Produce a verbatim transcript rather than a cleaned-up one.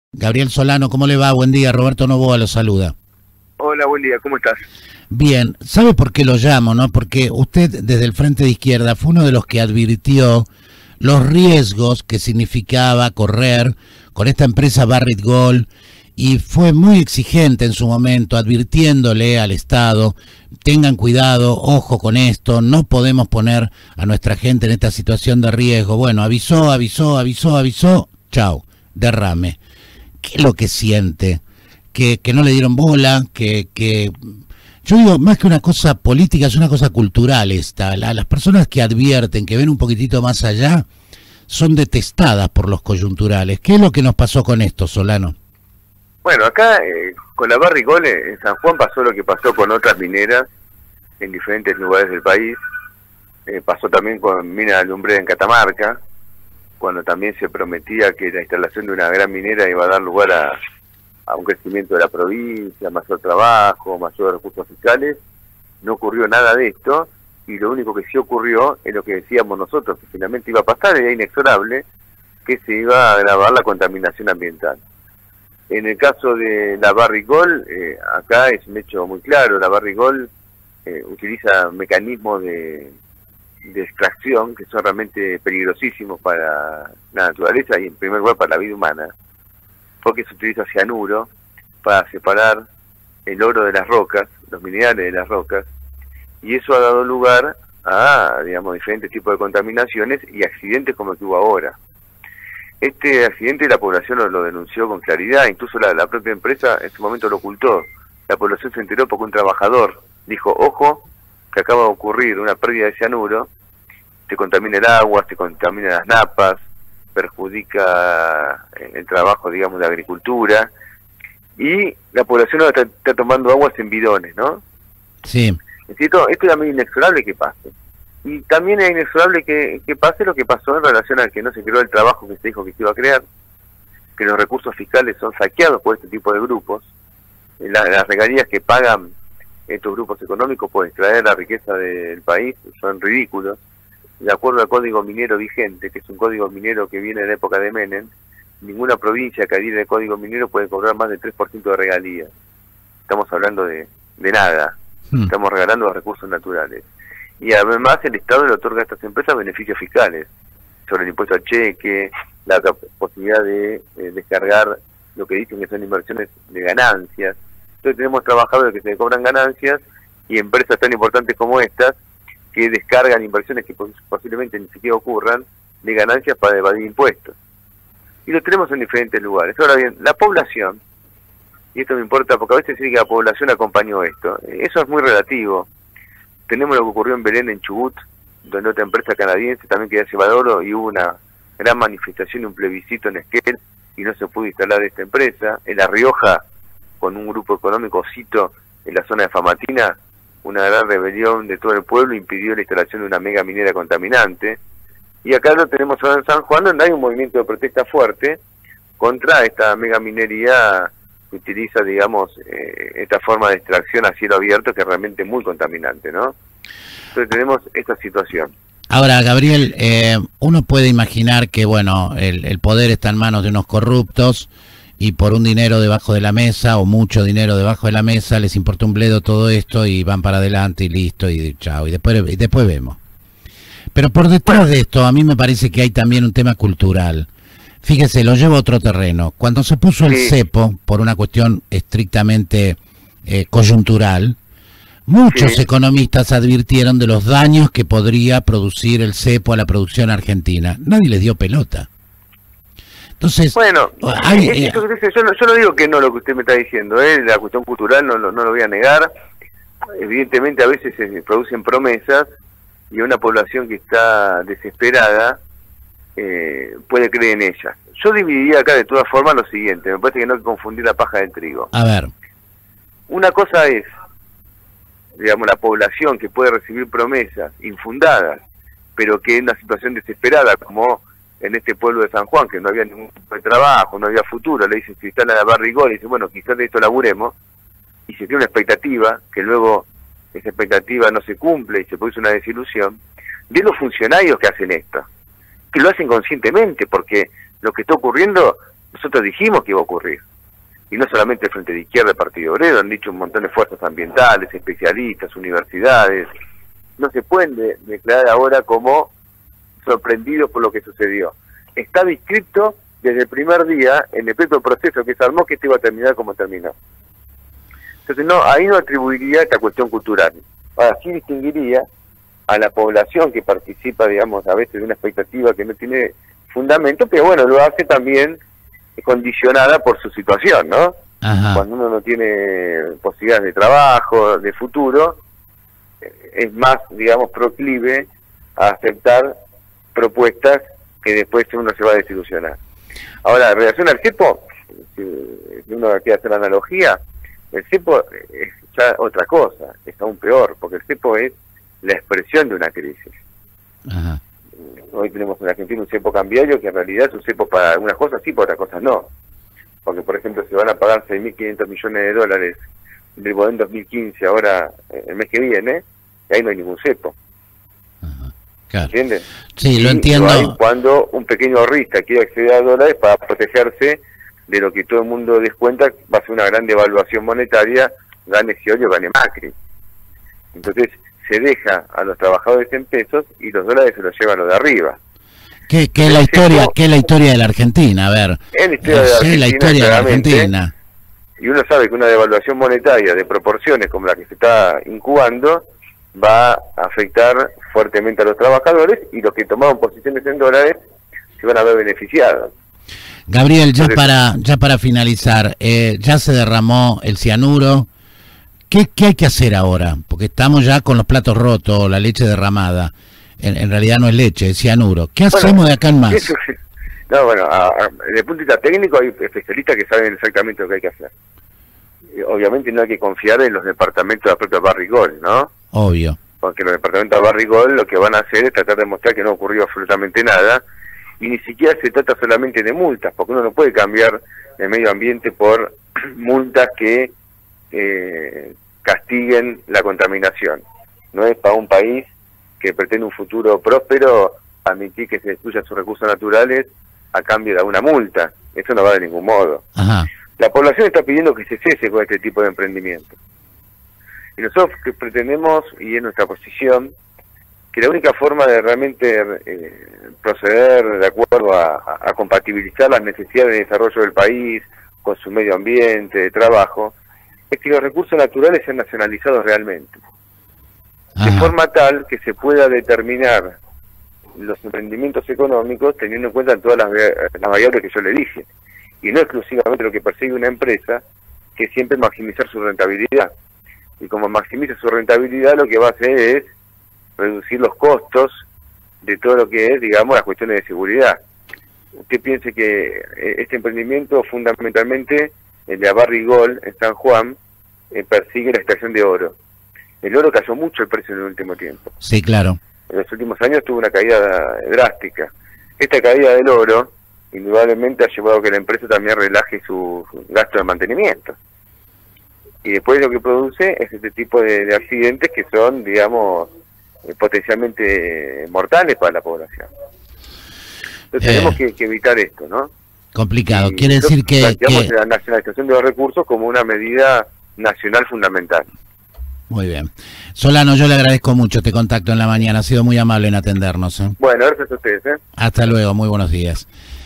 Gabriel Solano, ¿cómo le va? Buen día, Roberto Novoa lo saluda. Hola, buen día, ¿cómo estás? Bien, ¿sabe por qué lo llamo, no? Porque usted desde el Frente de Izquierda fue uno de los que advirtió los riesgos que significaba correr con esta empresa Barrick Gold y fue muy exigente en su momento, advirtiéndole al Estado, tengan cuidado, ojo con esto, no podemos poner a nuestra gente en esta situación de riesgo. Bueno, avisó, avisó, avisó, avisó, chau, derrame. ¿Qué es lo que siente? Que, que no le dieron bola, que, que... Yo digo, más que una cosa política, es una cosa cultural esta. La, las personas que advierten, que ven un poquitito más allá, son detestadas por los coyunturales. ¿Qué es lo que nos pasó con esto, Solano? Bueno, acá eh, con la Barrick Gold en San Juan pasó lo que pasó con otras mineras en diferentes lugares del país. Eh, pasó también con Mina de Alumbrera en Catamarca, cuando también se prometía que la instalación de una gran minera iba a dar lugar a, a un crecimiento de la provincia, mayor trabajo, mayores recursos fiscales. No ocurrió nada de esto, y lo único que sí ocurrió es lo que decíamos nosotros, que finalmente iba a pasar, era inexorable, que se iba a agravar la contaminación ambiental. En el caso de la Barrick Gold, eh, acá es un hecho muy claro. La Barrick Gold eh, utiliza mecanismos de... de extracción que son realmente peligrosísimos para la naturaleza y en primer lugar para la vida humana, porque se utiliza cianuro para separar el oro de las rocas, los minerales de las rocas, y eso ha dado lugar a, digamos, diferentes tipos de contaminaciones y accidentes como el que hubo ahora. Este accidente la población lo, lo denunció con claridad, incluso la, la propia empresa en su momento lo ocultó. La población se enteró porque un trabajador dijo, ojo, que acaba de ocurrir una pérdida de cianuro, te contamina el agua, te contamina las napas, perjudica el trabajo, digamos, de agricultura, y la población ahora está, está tomando aguas en bidones, ¿no? Sí. Esto, esto es también inexorable que pase. Y también es inexorable que, que pase lo que pasó en relación a que no se creó el trabajo que se dijo que se iba a crear, que los recursos fiscales son saqueados por este tipo de grupos, la, las regalías que pagan estos grupos económicos por extraer la riqueza del país son ridículos. De acuerdo al código minero vigente, que es un código minero que viene de la época de Menem, ninguna provincia que adhiere al código minero puede cobrar más del tres por ciento de regalías. Estamos hablando de, de nada, hmm. Estamos regalando los recursos naturales. Y además el Estado le otorga a estas empresas beneficios fiscales, sobre el impuesto al cheque, la posibilidad de eh, descargar lo que dicen que son inversiones de ganancias. Entonces tenemos trabajadores que se cobran ganancias y empresas tan importantes como estas que descargan inversiones que posiblemente ni siquiera ocurran de ganancias para evadir impuestos. Y lo tenemos en diferentes lugares. Ahora bien, la población, y esto me importa porque a veces se dice que la población acompañó esto, eso es muy relativo. Tenemos lo que ocurrió en Belén, en Chubut, donde otra empresa canadiense también quería llevar oro y hubo una gran manifestación y un plebiscito en Esquel y no se pudo instalar esta empresa. En La Rioja, con un grupo económico, cito, en la zona de Famatina, una gran rebelión de todo el pueblo impidió la instalación de una mega minera contaminante. Y acá lo tenemos ahora en San Juan, donde hay un movimiento de protesta fuerte contra esta mega minería que utiliza, digamos, eh, esta forma de extracción a cielo abierto que es realmente muy contaminante, ¿no? Entonces tenemos esta situación. Ahora, Gabriel, eh, uno puede imaginar que, bueno, el, el poder está en manos de unos corruptos y por un dinero debajo de la mesa o mucho dinero debajo de la mesa les importa un bledo todo esto y van para adelante y listo y chao, y después, y después vemos. Pero por detrás de esto a mí me parece que hay también un tema cultural. Fíjese, lo llevo a otro terreno. Cuando se puso el Sí. cepo, por una cuestión estrictamente eh, coyuntural, muchos Sí. economistas advirtieron de los daños que podría producir el cepo a la producción argentina. Nadie les dio pelota. Entonces, Bueno, hay, es, eh, eso que dice, yo, no, yo no digo que no lo que usted me está diciendo, ¿eh? La cuestión cultural no, no, no lo voy a negar. Evidentemente a veces se producen promesas y una población que está desesperada eh, puede creer en ellas. Yo dividiría acá de todas formas lo siguiente, me parece que no hay que confundir la paja del trigo. a ver, Una cosa es, digamos, la población que puede recibir promesas infundadas, pero que en una situación desesperada, como en este pueblo de San Juan, que no había ningún tipo de trabajo, no había futuro, le dicen, si están a la Barrick Gold, y dicen, bueno, quizás de esto laburemos, y se tiene una expectativa, que luego esa expectativa no se cumple y se produce una desilusión, de los funcionarios que hacen esto, que lo hacen conscientemente, porque lo que está ocurriendo nosotros dijimos que iba a ocurrir. Y no solamente el Frente de Izquierda, el Partido Obrero, han dicho un montón de fuerzas ambientales, especialistas, universidades. No se pueden de, declarar ahora como sorprendidos por lo que sucedió. Está descrito desde el primer día en el propio proceso que se armó que esto iba a terminar como terminó. Entonces no, ahí no atribuiría esta cuestión cultural. Ahora sí distinguiría a la población que participa, digamos, a veces de una expectativa que no tiene fundamento, pero bueno, lo hace también condicionada por su situación, ¿no? Ajá. Cuando uno no tiene posibilidades de trabajo, de futuro, es más, digamos, proclive a aceptar propuestas que después uno se va a desilusionar. Ahora, en relación al cepo, si uno quiere hacer la analogía, el cepo es ya otra cosa, es aún peor, porque el cepo es la expresión de una crisis. Ajá. Hoy tenemos en Argentina un cepo cambiario que en realidad es un cepo para algunas cosas sí, para otras cosas no. Porque, por ejemplo, se van a pagar seis mil quinientos millones de dólares del Bodén dos mil quince, ahora el mes que viene, y ahí no hay ningún cepo. Ajá. Claro. ¿Entiendes? Sí, y lo entiendo. Lo hay cuando un pequeño ahorrista quiere acceder a dólares para protegerse de lo que todo el mundo descuenta, va a ser una gran devaluación monetaria, gane Scioli o gane Macri. Entonces, se deja a los trabajadores en pesos y los dólares se los llevan los de arriba. ¿Qué, qué es la historia, qué es la historia de la Argentina? A ver. Es la historia de la Argentina, sí, la historia de la Argentina. Y uno sabe que una devaluación monetaria de proporciones como la que se está incubando va a afectar fuertemente a los trabajadores y los que tomaron posiciones en dólares se van a ver beneficiados. Gabriel, ya Entonces, para ya para finalizar, eh, ya se derramó el cianuro. ¿Qué, ¿Qué hay que hacer ahora? Porque estamos ya con los platos rotos, la leche derramada. En, en realidad no es leche, es cianuro. ¿Qué hacemos bueno, de acá en más? Eso, no, bueno, a, a, desde el punto de vista técnico hay especialistas que saben exactamente lo que hay que hacer. Y obviamente no hay que confiar en los departamentos de la propia Barrigol, ¿no? Obvio. Porque los departamentos de Barrigol lo que van a hacer es tratar de mostrar que no ocurrió absolutamente nada. Y ni siquiera se trata solamente de multas, porque uno no puede cambiar el medio ambiente por multas que eh, castiguen la contaminación. No es para un país que pretende un futuro próspero admitir que se destruyan sus recursos naturales a cambio de una multa. Eso no va de ningún modo. Ajá. La población está pidiendo que se cese con este tipo de emprendimiento. Y nosotros que pretendemos, y es nuestra posición, que la única forma de realmente eh, proceder de acuerdo a, a, a compatibilizar las necesidades de desarrollo del país con su medio ambiente, de trabajo, es que los recursos naturales sean nacionalizados realmente. Ajá. De forma tal que se pueda determinar los emprendimientos económicos teniendo en cuenta todas las, las variables que yo le dije. Y no exclusivamente lo que persigue una empresa, que siempre es maximizar su rentabilidad. Y como maximiza su rentabilidad, lo que va a hacer es reducir los costos de todo lo que es, digamos, las cuestiones de seguridad. Usted piense que este emprendimiento, fundamentalmente, el de Barrigol, en San Juan, eh, persigue la extracción de oro. El oro cayó mucho el precio en el último tiempo. Sí, claro. En los últimos años tuvo una caída drástica. Esta caída del oro, indudablemente, ha llevado a que la empresa también relaje su gasto de mantenimiento. Y después lo que produce es este tipo de, de accidentes que son, digamos, eh, potencialmente mortales para la población. Entonces eh, tenemos que, que evitar esto, ¿no? Complicado. Y Quiere decir que... Planteamos que... la nacionalización de los recursos como una medida nacional fundamental. Muy bien. Solano, yo le agradezco mucho este contacto en la mañana. Ha sido muy amable en atendernos. ¿eh? Bueno, gracias a ustedes. ¿eh? Hasta luego. Muy buenos días.